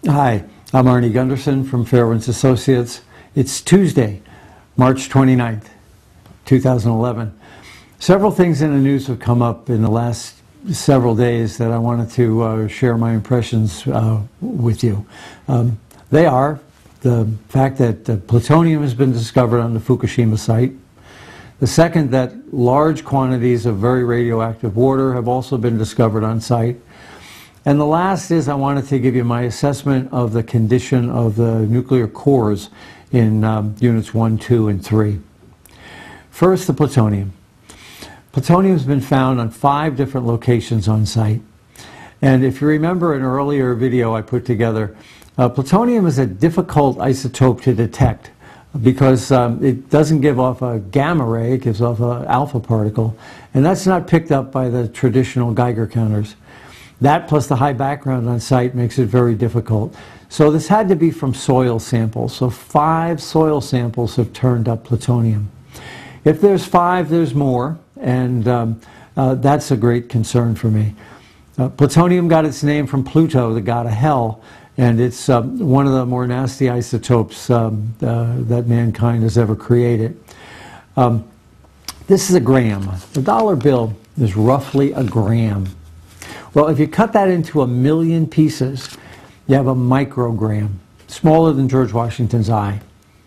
Hi, I'm Arnie Gundersen from Fairewinds Associates. It's Tuesday, March 29th, 2011. Several things in the news have come up in the last several days that I wanted to share my impressions with you. They are the fact that plutonium has been discovered on the Fukushima site. The second, that large quantities of very radioactive water have also been discovered on site. And the last is I wanted to give you my assessment of the condition of the nuclear cores in units 1, 2, and 3. First, the plutonium. Plutonium has been found on 5 different locations on site. And if you remember an earlier video I put together, plutonium is a difficult isotope to detect because it doesn't give off a gamma ray, it gives off an alpha particle, and that's not picked up by the traditional Geiger counters. That plus the high background on site makes it very difficult. So this had to be from soil samples. So 5 soil samples have turned up plutonium. If there's 5, there's more, and that's a great concern for me. Plutonium got its name from Pluto, the god of hell, and it's one of the more nasty isotopes that mankind has ever created. This is a gram. The dollar bill is roughly a gram. Well, if you cut that into 1,000,000 pieces, you have a microgram, smaller than George Washington's eye.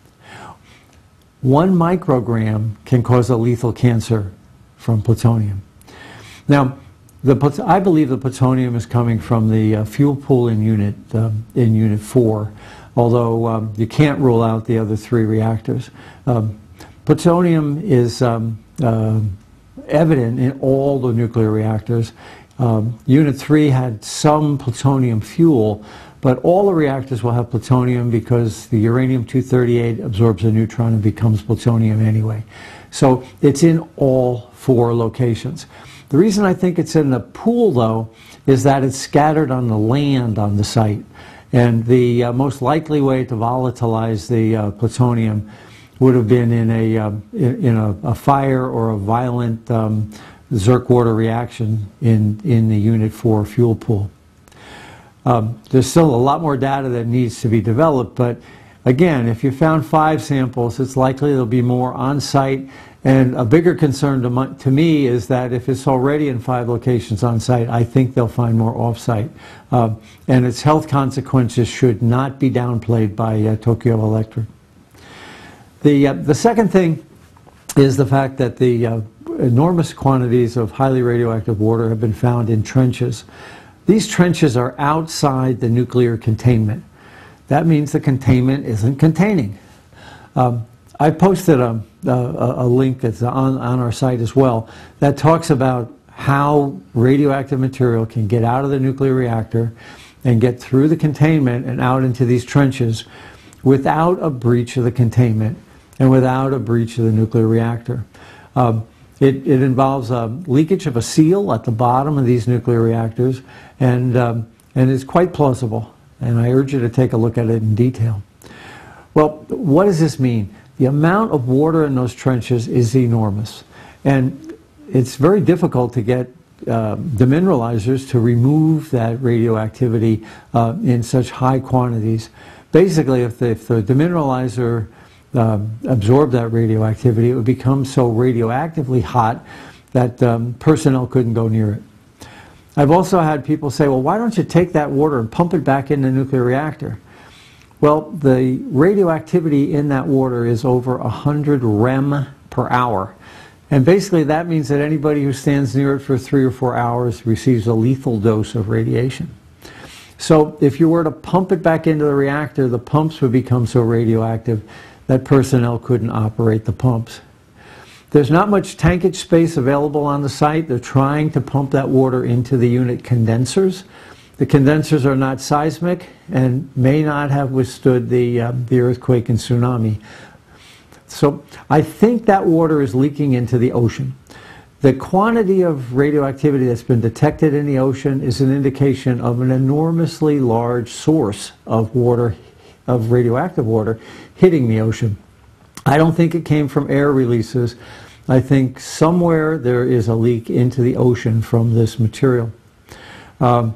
1 microgram can cause a lethal cancer from plutonium. Now, I believe the plutonium is coming from the fuel pool in Unit 4, although you can't rule out the other 3 reactors. Plutonium is evident in all the nuclear reactors. Unit 3 had some plutonium fuel, but all the reactors will have plutonium because the uranium-238 absorbs a neutron and becomes plutonium anyway. So it's in all 4 locations. The reason I think it's in the pool, though, is that it's scattered on the land on the site. And the most likely way to volatilize the plutonium would have been in a fire or a violent Zerk water reaction in the Unit 4 fuel pool. There's still a lot more data that needs to be developed, but again, if you found 5 samples, it's likely there'll be more on site. And a bigger concern to me is that if it's already in 5 locations on site, I think they'll find more off site. And its health consequences should not be downplayed by Tokyo Electric. The second thing is the fact that the enormous quantities of highly radioactive water have been found in trenches. These trenches are outside the nuclear containment. That means the containment isn't containing. I posted a link that's on our site as well that talks about how radioactive material can get out of the nuclear reactor and get through the containment and out into these trenches without a breach of the containment and without a breach of the nuclear reactor. It involves leakage of a seal at the bottom of these nuclear reactors, and it's quite plausible, and I urge you to take a look at it in detail. Well, what does this mean? The amount of water in those trenches is enormous, and it's very difficult to get demineralizers to remove that radioactivity in such high quantities. Basically, if the demineralizer absorb that radioactivity, it would become so radioactively hot that personnel couldn't go near it. I've also had people say, well, why don't you take that water and pump it back in the nuclear reactor? Well, the radioactivity in that water is over 100 rem per hour. And basically that means that anybody who stands near it for 3 or 4 hours receives a lethal dose of radiation. So if you were to pump it back into the reactor, the pumps would become so radioactive that personnel couldn't operate the pumps. There's not much tankage space available on the site. They're trying to pump that water into the unit condensers. The condensers are not seismic and may not have withstood the earthquake and tsunami. So I think that water is leaking into the ocean. The quantity of radioactivity that's been detected in the ocean is an indication of an enormously large source of water, of radioactive water, hitting the ocean. I don't think it came from air releases. I think somewhere there is a leak into the ocean from this material.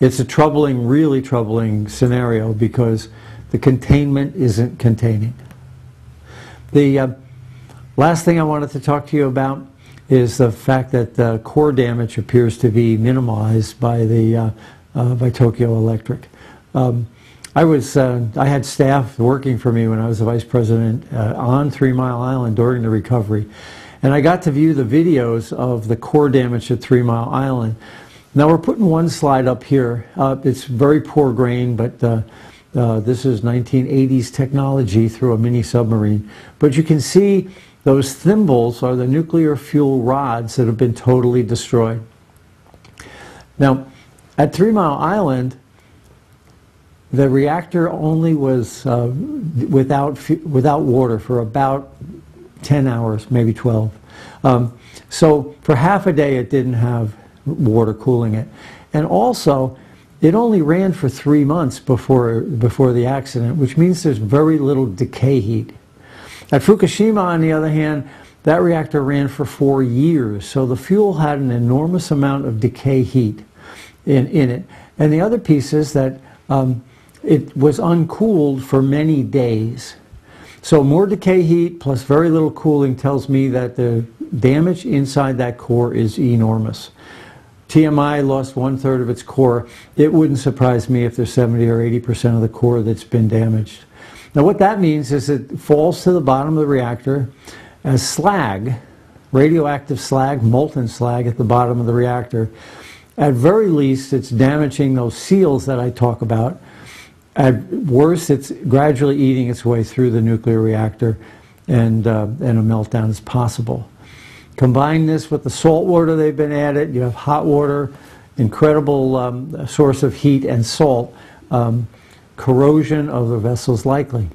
It's a troubling, really troubling scenario because the containment isn't containing. The last thing I wanted to talk to you about is the fact that the core damage appears to be minimized by by Tokyo Electric. I had staff working for me when I was the vice president on 3 Mile Island during the recovery, and I got to view the videos of the core damage at 3 Mile Island. Now we're putting one slide up here. It's very poor grain, but this is 1980s technology through a mini submarine. But you can see those thimbles are the nuclear fuel rods that have been totally destroyed. Now, at 3 Mile Island, the reactor only was without water for about 10 hours, maybe 12. So for half a day it didn't have water cooling it. And also, it only ran for 3 months before the accident, which means there's very little decay heat. At Fukushima, on the other hand, that reactor ran for 4 years, so the fuel had an enormous amount of decay heat in it. And the other piece is that it was uncooled for many days. So more decay heat plus very little cooling tells me that the damage inside that core is enormous. TMI lost 1/3 of its core. It wouldn't surprise me if there's 70 or 80% of the core that's been damaged. Now what that means is it falls to the bottom of the reactor as slag, radioactive slag, molten slag at the bottom of the reactor. At very least, it's damaging those seals that I talk about. At worst, it's gradually eating its way through the nuclear reactor, and a meltdown is possible. Combine this with the salt water they've been added, you have hot water, incredible source of heat and salt, corrosion of the vessels likely.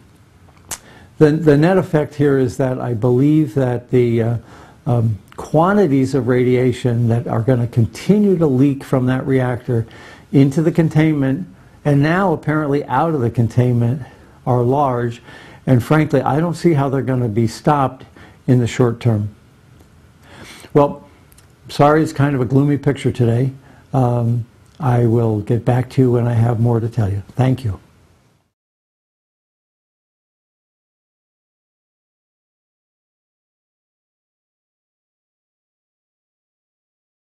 The net effect here is that I believe that the quantities of radiation that are going to continue to leak from that reactor into the containment and now apparently out of the containment are large, and frankly I don't see how they're going to be stopped in the short term. Well, sorry it's kind of a gloomy picture today. I will get back to you when I have more to tell you. Thank you.